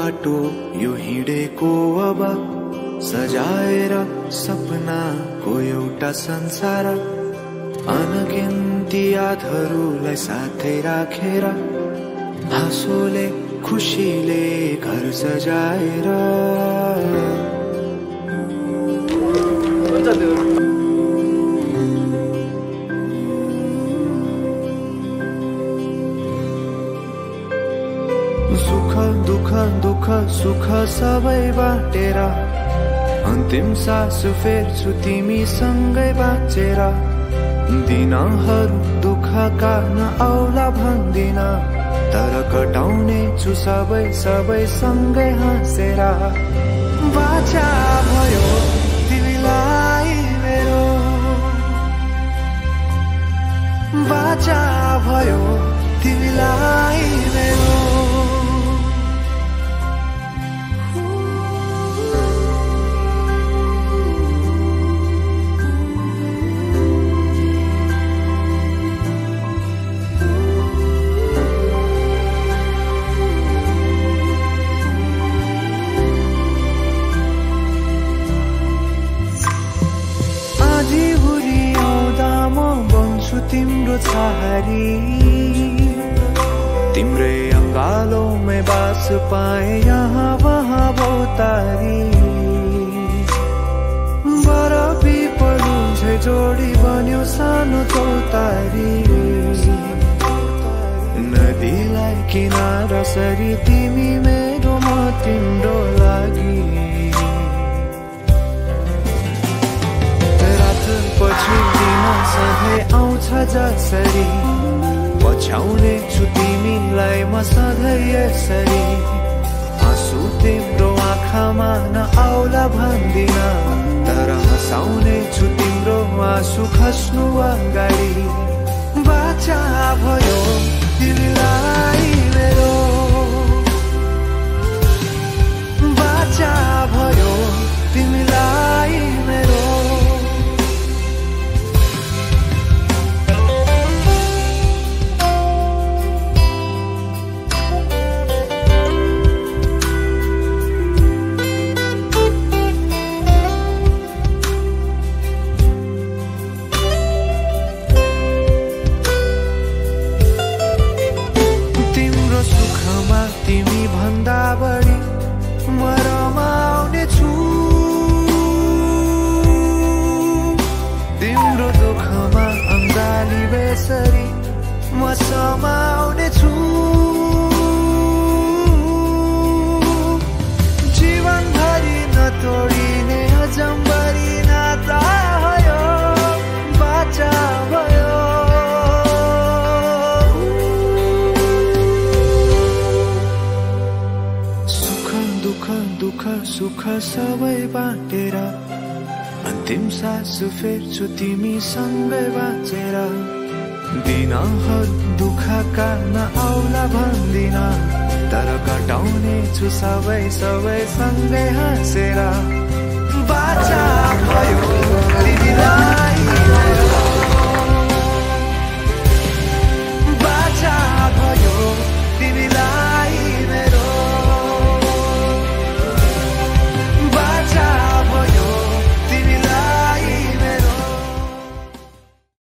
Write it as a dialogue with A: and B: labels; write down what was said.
A: बाटो यो हिँडेको अब सजाएर सपनाको एउटा संसार अनगिन्ती यादहरूलाई साथै राखेर हाँसोले खुसीले घर सजाएर सुख दुख दुख सुख सबै बाटेर अन्तिम सास फेर्छु तिमीसँगै बाँचेर दिनहरू दुःखका नआउला भन्दिन तर कटाउने छु सबै सबै सँगै हाँसेर बाचा भयो तिमीलाई मेरो बाचा भयो तिमीलाई मेरो तिम्रो छहारी तिम्रै अंगालों बास पाए यहाँ वहाँ बहुतारी बरफी पलु झै जोडी बन्यो सानो चौतारी नदीलाई किनारा सरी तिमी मेरो म तिम्रो लागि रात पछि दिन सधैँ आउँछ जसरी पछ्याउने छु तिमीलाई म सधैँ यसरी आँसु तिम्रो आँखामा नआउला भन्दिन तर हँसाउने छु तिम्रो आँसु खस्नु अगाडि बाचा भयो तिमीलाई मेरो बाचा भयो तिमीलाई मेरो तिमी भन्दा बढी म रमाउने छु तिम्रो दुःखमा अङ्गाली बेसरी म समाउने छु जीवनभरि नतोडिने अजम्बरी नाता भयो बाचा भयो दुःख सुख सबै बाँटेर अन्तिम सास फेर्छु तिमीसँगै बाँचेर दिनहरू दुःखका नआउला भन्दिन तर कटाउने छु सबै सबै सँगै हाँसेर बाचा भयो तिमीलाई